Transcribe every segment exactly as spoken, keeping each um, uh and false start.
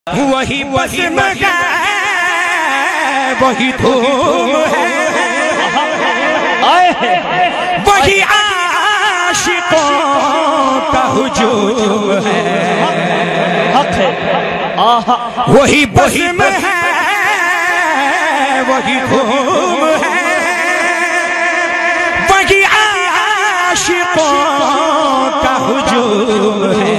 وہی بزم ہے وہی دھوم ہے وہی عاشقوں کا ہجوم ہے وہی بزم ہے وہی دھوم ہے وہی عاشقوں کا ہجوم ہے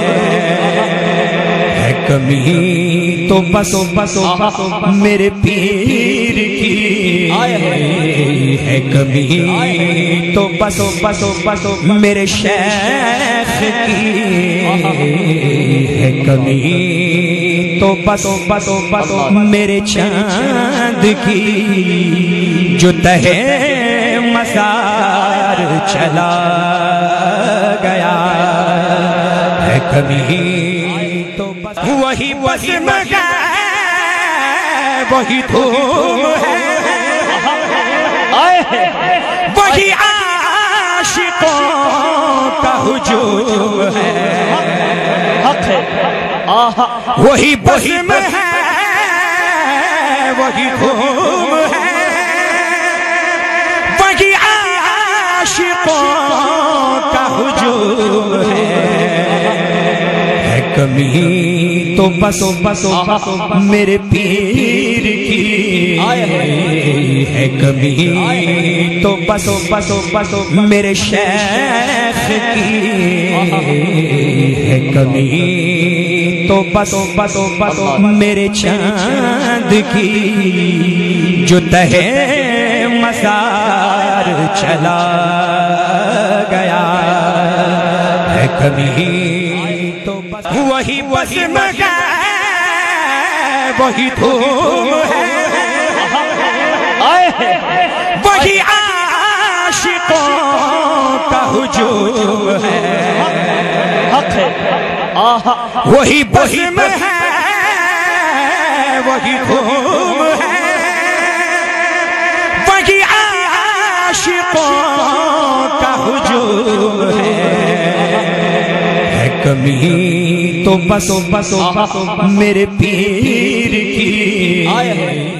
کمی تو بس بس میرے پیر کی ہے کمی تو بس بس بس میرے شیخ کی ہے کمی تو بس بس بس میرے چاند کی جو تہے مزار چلا گیا ہے کمی وہی بزم ہے وہی دھوم ہے وہی عاشقوں کا ہجوم ہے وہی بزم ہے وہی دھوم ہے وہی عاشقوں کا ہجوم ہے کمی تو بس بس میرے پیر کی ہے کمی تو بس بس بس میرے شیخ کی ہے کمی تو بس بس بس میرے چاند کی جو تہے مزار چلا گیا ہے کمی وہی بزم ہے وہی دھوم ہے وہی عاشقوں کا ہجوم ہے وہی بزم ہے وہی دھوم ہے وہی عاشقوں کا ہجوم ہے کمی تو بس بس میرے پیر کی